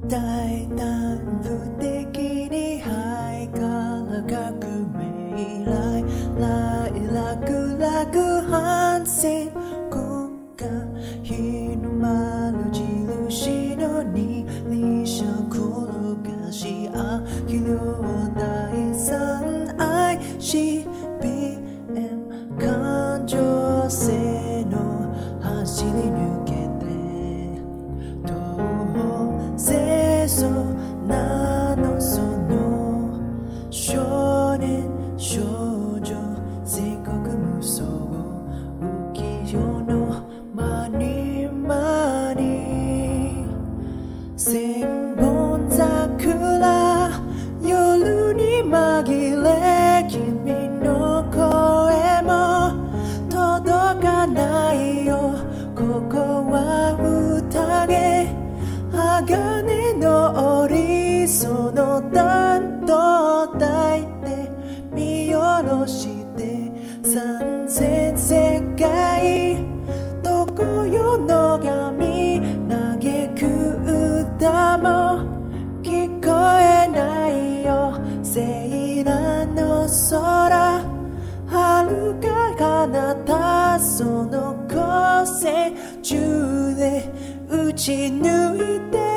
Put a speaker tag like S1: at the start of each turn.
S1: 大胆不敵にハイカラ革命来楽々反省国家日の丸印の二輪車転がし秋量第三 ICBM 感情性の走り抜けそうなのその少年少女性格無双浮世の間に間に千本桜夜に紛れ君の声も届かないよここは宴鋼の折りその担当台で見下ろして三千世界どこよの神嘆く歌も聞こえないよセイラの空遥か彼方その光線中で打ち抜いて